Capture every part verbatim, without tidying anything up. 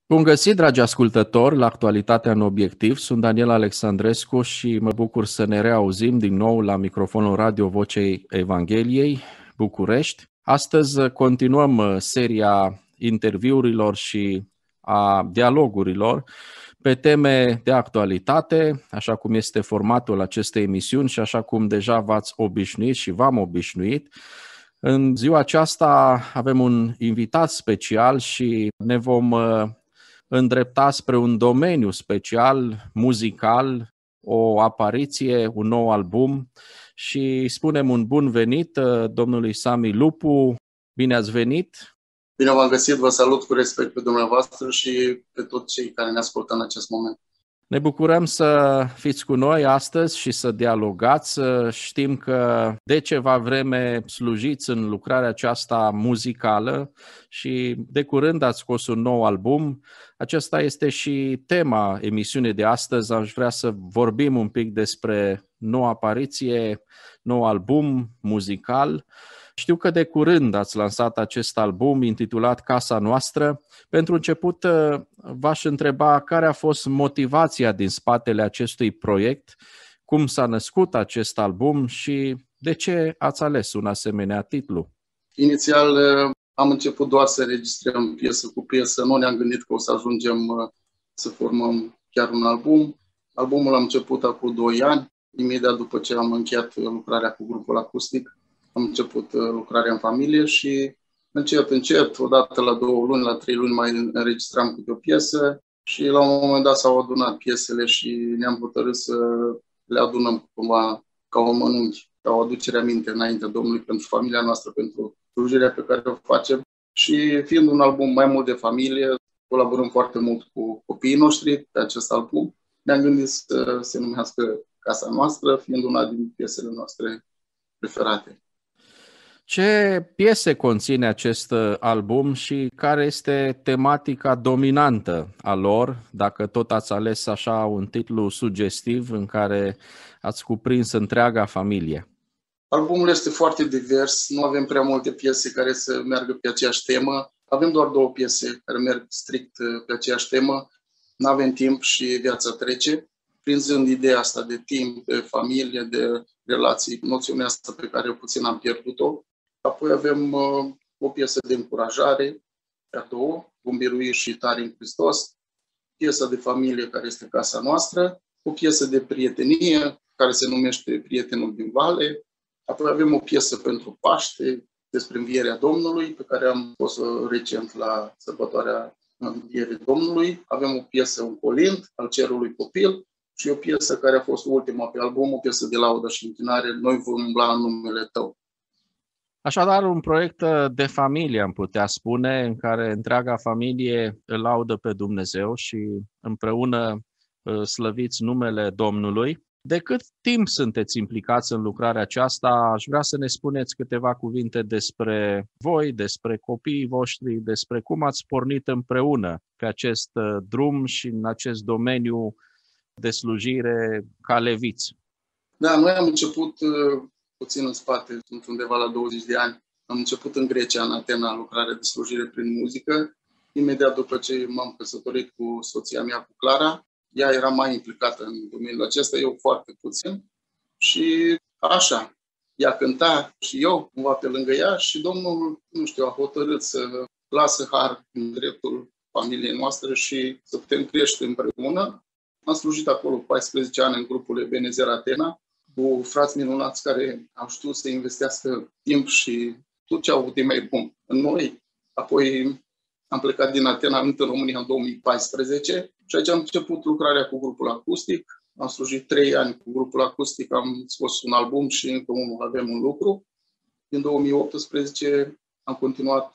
Bun găsit, dragi ascultători, la Actualitatea în Obiectiv. Sunt Daniel Alexandrescu și mă bucur să ne reauzim din nou la microfonul Radio Vocei Evangheliei, București. Astăzi continuăm seria interviurilor și a dialogurilor pe teme de actualitate, așa cum este formatul acestei emisiuni și așa cum deja v-ați obișnuit și v-am obișnuit. În ziua aceasta avem un invitat special și ne vom îndrepta spre un domeniu special, muzical, o apariție, un nou album și spunem un bun venit domnului Sami Lupu. Bine ați venit! Bine v-am găsit, vă salut cu respect pe dumneavoastră și pe toți cei care ne ascultă în acest moment. Ne bucurăm să fiți cu noi astăzi și să dialogați. Știm că de ceva vreme slujiți în lucrarea aceasta muzicală și de curând ați scos un nou album. Acesta este și tema emisiunii de astăzi. Aș vrea să vorbim un pic despre noua apariție, nou album muzical. Știu că de curând ați lansat acest album intitulat Casa Noastră. Pentru început v-aș întreba care a fost motivația din spatele acestui proiect, cum s-a născut acest album și de ce ați ales un asemenea titlu? Inițial am început doar să registrăm piesă cu piesă, nu ne-am gândit că o să ajungem să formăm chiar un album. Albumul am început acum doi ani, imediat după ce am încheiat lucrarea cu grupul acustic. Am început lucrarea în familie și încet, încet, odată la două luni, la trei luni mai înregistram câte o piesă și la un moment dat s-au adunat piesele și ne-am hotărât să le adunăm cumva ca o mănunchi, ca o aducere aminte înainte Domnului pentru familia noastră, pentru slujirea pe care o facem. Și fiind un album mai mult de familie, colaborăm foarte mult cu copiii noștri pe acest album. Ne-am gândit să se numească Casa Noastră, fiind una din piesele noastre preferate. Ce piese conține acest album și care este tematica dominantă a lor, dacă tot ați ales așa un titlu sugestiv în care ați cuprins întreaga familie? Albumul este foarte divers, nu avem prea multe piese care să meargă pe aceeași temă. Avem doar două piese care merg strict pe aceeași temă, N-avem timp și Viața trece. Prinzând ideea asta de timp, de familie, de relații, noțiunea asta pe care puțin am pierdut-o. Apoi avem uh, o piesă de încurajare, a două, Vom birui și tari în Hristos, piesa de familie care este Casa Noastră, o piesă de prietenie care se numește Prietenul din Vale, apoi avem o piesă pentru Paște despre învierea Domnului, pe care am fost recent la sărbătoarea învierii Domnului, avem o piesă, un colint al Cerului Copil și o piesă care a fost ultima pe album, o piesă de laudă și închinare, Noi vom umbla în numele Tău. Așadar, un proiect de familie, am putea spune, în care întreaga familie îl laudă pe Dumnezeu și împreună slăviți numele Domnului. De cât timp sunteți implicați în lucrarea aceasta? Aș vrea să ne spuneți câteva cuvinte despre voi, despre copiii voștri, despre cum ați pornit împreună pe acest drum și în acest domeniu de slujire ca leviți. Da, noi am început puțin în spate, sunt undeva la douăzeci de ani. Am început în Grecia, în Atena, lucrarea de slujire prin muzică. Imediat după ce m-am căsătorit cu soția mea, cu Clara, ea era mai implicată în domeniul acesta, eu foarte puțin. Și așa, ea cânta și eu, cumva pe lângă ea și Domnul, nu știu, a hotărât să lasă har în dreptul familiei noastre și să putem crește împreună. Am slujit acolo paisprezece ani în grupul Ebenezer Atena, cu frați minunați care au știut să investească timp și tot ce au avut de mai bun în noi. Apoi am plecat din Atena, am venit în România în două mii paisprezece și aici am început lucrarea cu grupul acustic. Am slujit trei ani cu grupul acustic, am scos un album și încă unul avem un lucru. Din două mii optsprezece am continuat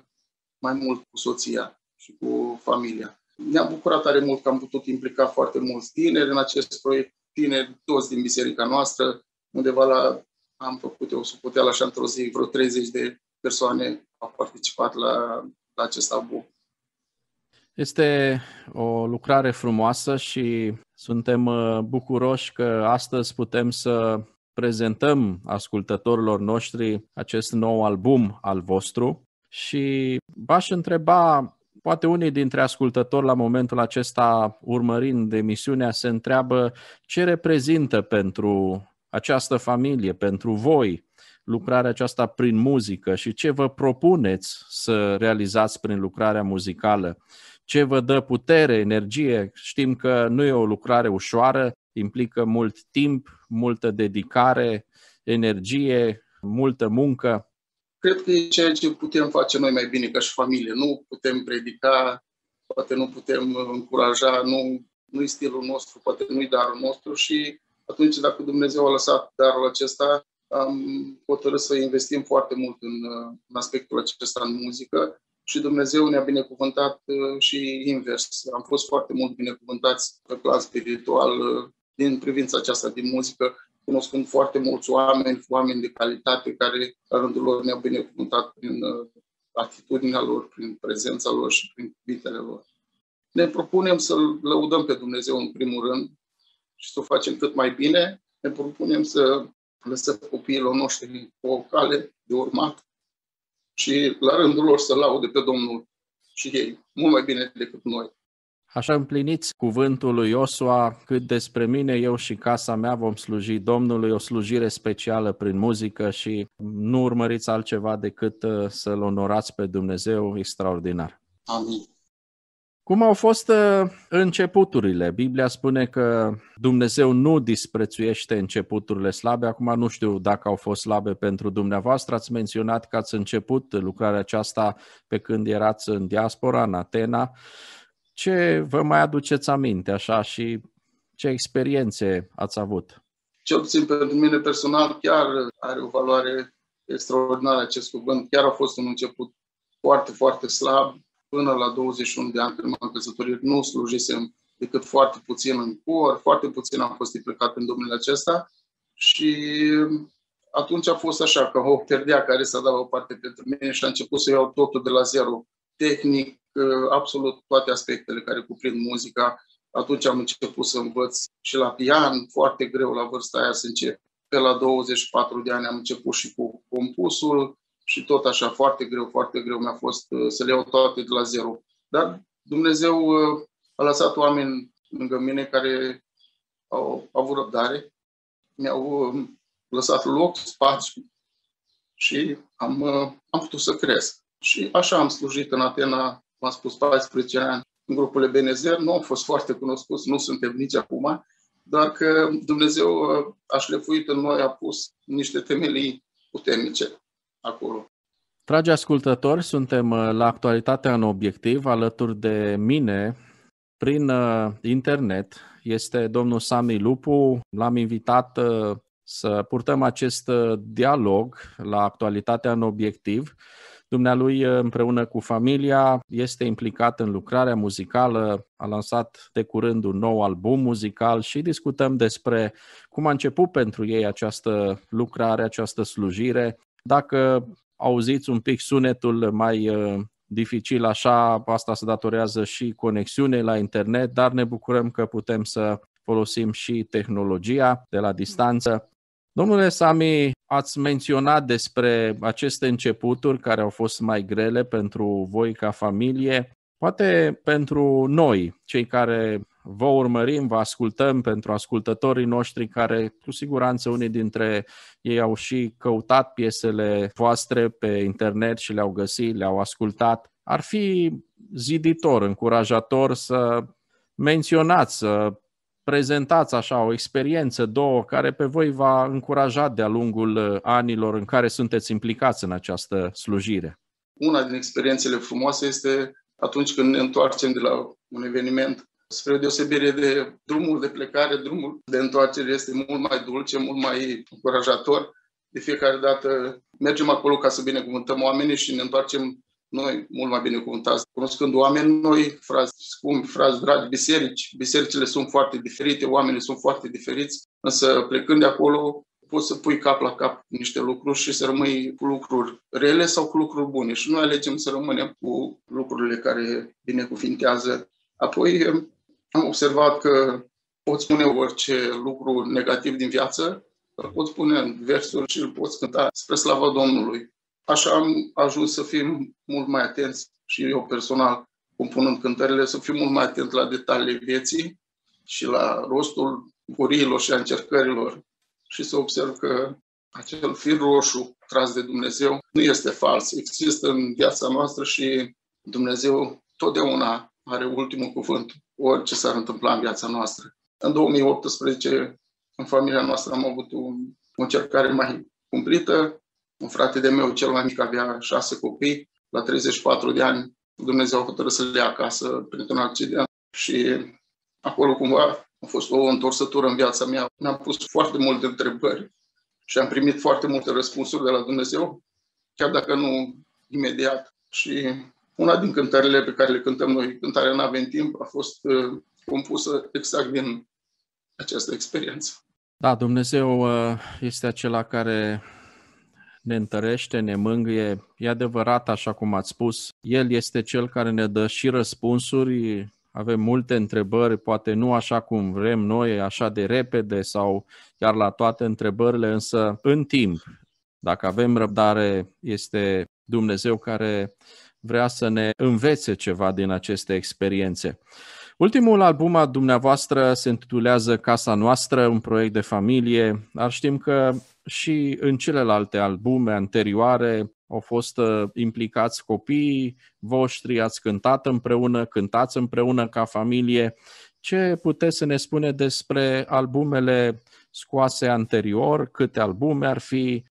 mai mult cu soția și cu familia. Ne-am bucurat tare mult că am putut implica foarte mulți tineri în acest proiect. Tineri, toți din biserica noastră, undeva la, am făcut o socoteală așa într-o zi, vreo treizeci de persoane au participat la, la acest album. Este o lucrare frumoasă și suntem bucuroși că astăzi putem să prezentăm ascultătorilor noștri acest nou album al vostru și v-aș întreba poate unii dintre ascultători la momentul acesta, urmărind emisiunea, se întreabă ce reprezintă pentru această familie, pentru voi, lucrarea aceasta prin muzică și ce vă propuneți să realizați prin lucrarea muzicală. Ce vă dă putere, energie? Știm că nu e o lucrare ușoară, implică mult timp, multă dedicare, energie, multă muncă. Cred că e ceea ce putem face noi mai bine ca și familie. Nu putem predica, poate nu putem încuraja, nu, nu-i stilul nostru, poate nu-i darul nostru și atunci dacă Dumnezeu a lăsat darul acesta, am hotărât să investim foarte mult în, în aspectul acesta în muzică și Dumnezeu ne-a binecuvântat și invers. Am fost foarte mult binecuvântați pe plan spiritual din privința aceasta din muzică, cunoscând foarte mulți oameni, oameni de calitate care la rândul lor ne-au binecuvântat prin atitudinea lor, prin prezența lor și prin cuvintele lor. Ne propunem să-L lăudăm pe Dumnezeu în primul rând și să o facem cât mai bine. Ne propunem să lăsăm copiilor noștri o cale de urmat și la rândul lor să laude pe Domnul și ei, mult mai bine decât noi. Așa împliniți cuvântul lui Iosua, cât despre mine, eu și casa mea vom sluji Domnului, o slujire specială prin muzică și nu urmăriți altceva decât să-L onorați pe Dumnezeu extraordinar. Amin. Cum au fost începuturile? Biblia spune că Dumnezeu nu disprețuiește începuturile slabe. Acum nu știu dacă au fost slabe pentru dumneavoastră. Ați menționat că ați început lucrarea aceasta pe când erați în diaspora, în Atena. Ce vă mai aduceți aminte așa și ce experiențe ați avut? Cel puțin pentru mine personal chiar are o valoare extraordinară acest cuvânt. Chiar a fost un început foarte, foarte slab. Până la douăzeci și unu de ani când m-am căsătorit, nu slujisem decât foarte puțin în cor, foarte puțin am fost implicat în domeniul acesta și atunci a fost așa, ca o perdea care s-a dat o parte pentru mine și a început să iau totul de la zero, tehnic, absolut toate aspectele care cuprind muzica. Atunci am început să învăț și la pian, foarte greu la vârsta aia să încep. Pe la douăzeci și patru de ani am început și cu compusul și tot așa, foarte greu, foarte greu mi-a fost să le iau toate de la zero. Dar Dumnezeu a lăsat oameni lângă mine care au avut răbdare, mi-au lăsat loc, spațiu și am, am putut să cresc. Și așa am slujit în Atena, m-am spus, paisprezece ani, în grupul Ebenezer. Nu am fost foarte cunoscuți, nu suntem nici acum, doar că Dumnezeu a șlefuit în noi, a pus niște temelii puternice acolo. Dragi ascultători, suntem la Actualitatea în Obiectiv, alături de mine, prin internet, este domnul Sami Lupu. L-am invitat să purtăm acest dialog la Actualitatea în Obiectiv. Dumnealui, împreună cu familia, este implicat în lucrarea muzicală, a lansat de curând un nou album muzical și discutăm despre cum a început pentru ei această lucrare, această slujire. Dacă auziți un pic sunetul mai dificil așa, asta se datorează și conexiunei la internet, dar ne bucurăm că putem să folosim și tehnologia de la distanță. Domnule Sami, ați menționat despre aceste începuturi care au fost mai grele pentru voi ca familie. Poate pentru noi, cei care vă urmărim, vă ascultăm, pentru ascultătorii noștri care, cu siguranță, unii dintre ei au și căutat piesele voastre pe internet și le-au găsit, le-au ascultat. Ar fi ziditor, încurajator să menționați, să prezentați așa o experiență, două, care pe voi v-a încurajat de-a lungul anilor în care sunteți implicați în această slujire. Una din experiențele frumoase este atunci când ne întoarcem de la un eveniment. Spre deosebire de drumul de plecare, drumul de întoarcere este mult mai dulce, mult mai încurajator. De fiecare dată mergem acolo ca să binecuvântăm oamenii și ne întoarcem noi mult mai binecuvântați. Cunoscând oameni noi, frați scumpi, frați dragi, biserici. Bisericile sunt foarte diferite, oamenii sunt foarte diferiți, însă plecând de acolo poți să pui cap la cap niște lucruri și să rămâi cu lucruri rele sau cu lucruri bune. Și noi alegem să rămânem cu lucrurile care binecuvintează. Apoi am observat că poți spune orice lucru negativ din viață, îl poți spune în versuri și îl poți cânta spre slava Domnului. Așa am ajuns să fim mult mai atenți și eu personal compunând cântările, să fiu mult mai atent la detaliile vieții și la rostul guriilor și a încercărilor și să observ că acel fir roșu tras de Dumnezeu nu este fals, există în viața noastră și Dumnezeu totdeauna are ultimul cuvânt, orice s-ar întâmpla în viața noastră. În două mii optsprezece, în familia noastră am avut o, o încercare mai cumplită. Un frate de meu, cel mai mic, avea șase copii. La treizeci și patru de ani, Dumnezeu a hotărât să le ia acasă printr-un accident și acolo cumva a fost o întorsătură în viața mea. Mi-am pus foarte multe întrebări și am primit foarte multe răspunsuri de la Dumnezeu, chiar dacă nu imediat. Și una din cântările pe care le cântăm noi, cântarea N-avem timp, a fost uh, compusă exact din această experiență. Da, Dumnezeu este acela care ne întărește, ne mângâie. E adevărat, așa cum ați spus, El este Cel care ne dă și răspunsuri. Avem multe întrebări, poate nu așa cum vrem noi, așa de repede sau chiar la toate întrebările, însă în timp, dacă avem răbdare, este Dumnezeu care vrea să ne învețe ceva din aceste experiențe. Ultimul album al dumneavoastră se intitulează Casa Noastră, un proiect de familie, dar știm că și în celelalte albume anterioare au fost implicați copiii voștri, ați cântat împreună, cântați împreună ca familie. Ce puteți să ne spune despre albumele scoase anterior, câte albume ar fi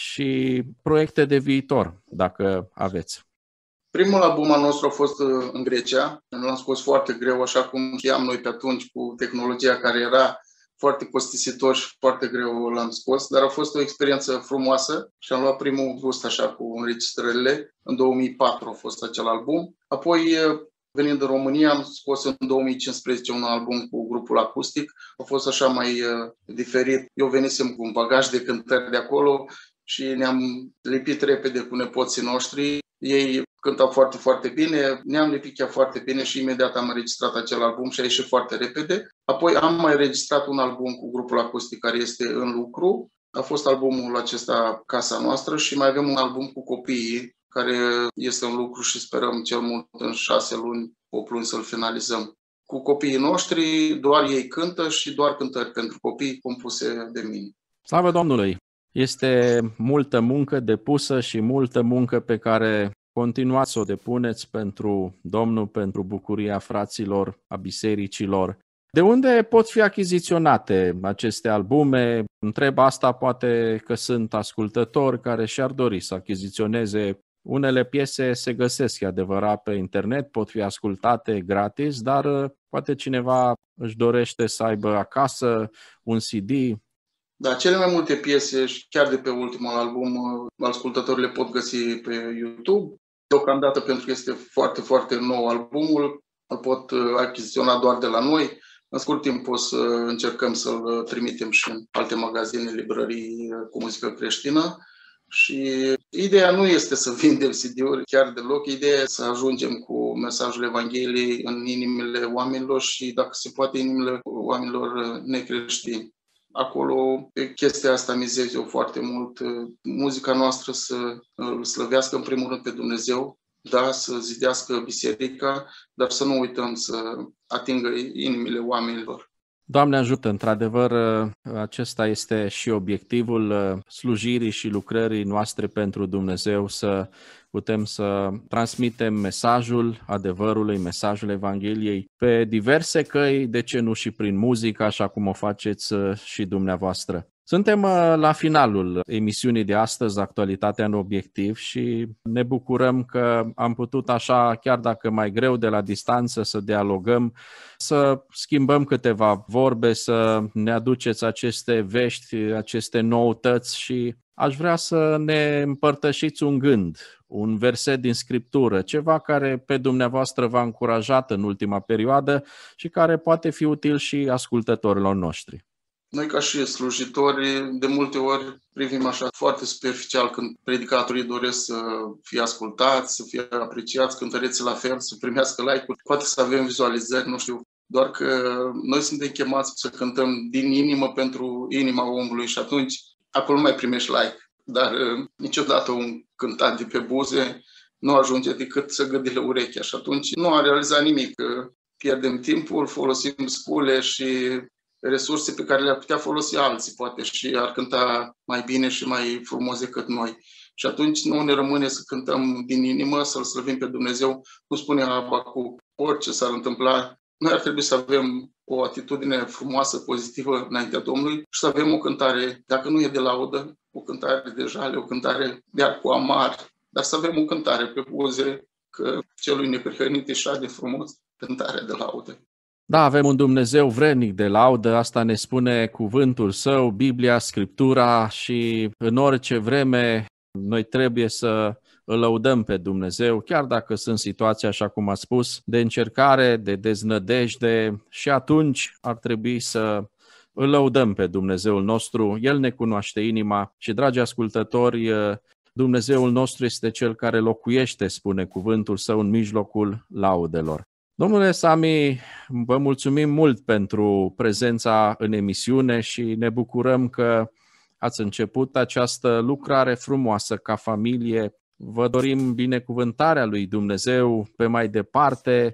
și proiecte de viitor, dacă aveți? Primul album al nostru a fost în Grecia. L-am scos foarte greu, așa cum știam noi pe atunci, cu tehnologia care era foarte costisitor și foarte greu l-am scos, dar a fost o experiență frumoasă și am luat primul gust așa cu înregistrările. În două mii patru a fost acel album. Apoi, venind în România, am scos în două mii cincisprezece un album cu grupul acustic. A fost așa mai uh, diferit. Eu venisem cu un bagaj de cântări de acolo și ne-am lipit repede cu nepoții noștri. Ei cântau foarte, foarte bine, ne-am lipit chiar foarte bine și imediat am înregistrat acel album și a ieșit foarte repede. Apoi am mai înregistrat un album cu grupul acustic care este în lucru. A fost albumul acesta Casa Noastră și mai avem un album cu copiii care este în lucru și sperăm cel mult în șase luni, opt luni să-l finalizăm. Cu copiii noștri doar ei cântă și doar cântări pentru copii compuse de mine. Slavă Domnului! Este multă muncă depusă și multă muncă pe care continuați să o depuneți pentru Domnul, pentru bucuria fraților, a bisericilor. De unde pot fi achiziționate aceste albume? Întreb asta, poate că sunt ascultători care și-ar dori să achiziționeze. Unele piese se găsesc, e adevărat, pe internet, pot fi ascultate gratis, dar poate cineva își dorește să aibă acasă un C D. Da, cele mai multe piese, și chiar de pe ultimul album, ascultătorii le pot găsi pe YouTube. Deocamdată, pentru că este foarte, foarte nou albumul, îl pot achiziționa doar de la noi. În scurt timp o să încercăm să-l trimitem și în alte magazine, librării cu muzică creștină. Și ideea nu este să vindem C D-uri chiar deloc, ideea este să ajungem cu mesajul Evangheliei în inimile oamenilor și, dacă se poate, inimile oamenilor necreștini. Acolo, pe chestia asta mizez eu foarte mult. Muzica noastră să îl slăvească în primul rând pe Dumnezeu, da, să zidească biserica, dar să nu uităm să atingă inimile oamenilor. Doamne ajută, într-adevăr, acesta este și obiectivul slujirii și lucrării noastre pentru Dumnezeu, să putem să transmitem mesajul adevărului, mesajul Evangheliei pe diverse căi, de ce nu și prin muzică, așa cum o faceți și dumneavoastră. Suntem la finalul emisiunii de astăzi, Actualitatea în Obiectiv, și ne bucurăm că am putut așa, chiar dacă mai greu de la distanță, să dialogăm, să schimbăm câteva vorbe, să ne aduceți aceste vești, aceste noutăți și aș vrea să ne împărtășiți un gând, un verset din Scriptură, ceva care pe dumneavoastră v-a încurajat în ultima perioadă și care poate fi util și ascultătorilor noștri. Noi, ca și slujitori, de multe ori privim așa foarte superficial când predicatorii doresc să fie ascultați, să fie apreciați, cântăreții la fel, să primească like-uri, poate să avem vizualizări, nu știu. Doar că noi suntem chemați să cântăm din inimă pentru inima omului și atunci acolo nu mai primești like. Dar niciodată un cântat de pe buze nu ajunge decât să gâdile urechea și atunci nu a realizat nimic. Pierdem timpul, folosim scule și resurse pe care le-ar putea folosi alții, poate, și ar cânta mai bine și mai frumos decât noi. Și atunci nu ne rămâne să cântăm din inimă, să-L slăvim pe Dumnezeu, cum spune Habacuc, orice s-ar întâmpla. Noi ar trebui să avem o atitudine frumoasă, pozitivă înaintea Domnului și să avem o cântare, dacă nu e de laudă, o cântare de jale, o cântare de arcu amar, dar să avem o cântare pe buze, că celui neprihănit așa de frumos, cântare de laudă. Da, avem un Dumnezeu vrednic de laudă, asta ne spune cuvântul Său, Biblia, Scriptura, și în orice vreme noi trebuie să îl lăudăm pe Dumnezeu, chiar dacă sunt situații, așa cum a spus, de încercare, de deznădejde, și atunci ar trebui să îl lăudăm pe Dumnezeul nostru. El ne cunoaște inima și, dragi ascultători, Dumnezeul nostru este Cel care locuiește, spune cuvântul Său, în mijlocul laudelor. Domnule Sami, vă mulțumim mult pentru prezența în emisiune și ne bucurăm că ați început această lucrare frumoasă ca familie. Vă dorim binecuvântarea lui Dumnezeu pe mai departe,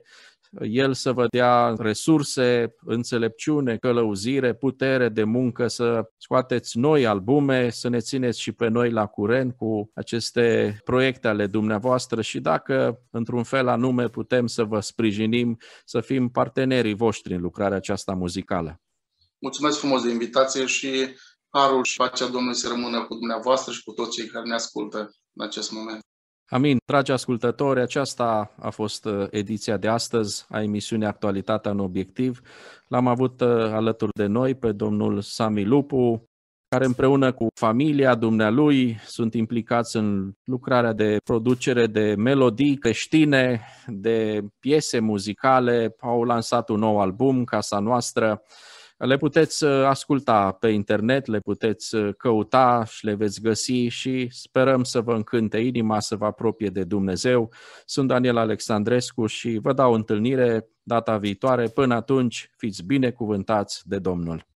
El să vă dea resurse, înțelepciune, călăuzire, putere de muncă, să scoateți noi albume, să ne țineți și pe noi la curent cu aceste proiecte ale dumneavoastră și dacă, într-un fel anume, putem să vă sprijinim, să fim partenerii voștri în lucrarea aceasta muzicală. Mulțumesc frumos de invitație și harul și pacea Domnului să rămână cu dumneavoastră și cu toți cei care ne ascultă în acest moment. Amin. Dragi ascultători, aceasta a fost ediția de astăzi a emisiunii Actualitatea în Obiectiv. L-am avut alături de noi pe domnul Sami Lupu, care împreună cu familia dumnealui sunt implicați în lucrarea de producere de melodii creștine, de piese muzicale. Au lansat un nou album, Casa Noastră. Le puteți asculta pe internet, le puteți căuta și le veți găsi și sperăm să vă încânte inima, să vă apropie de Dumnezeu. Sunt Daniel Alexandrescu și vă dau întâlnire data viitoare. Până atunci, fiți binecuvântați de Domnul.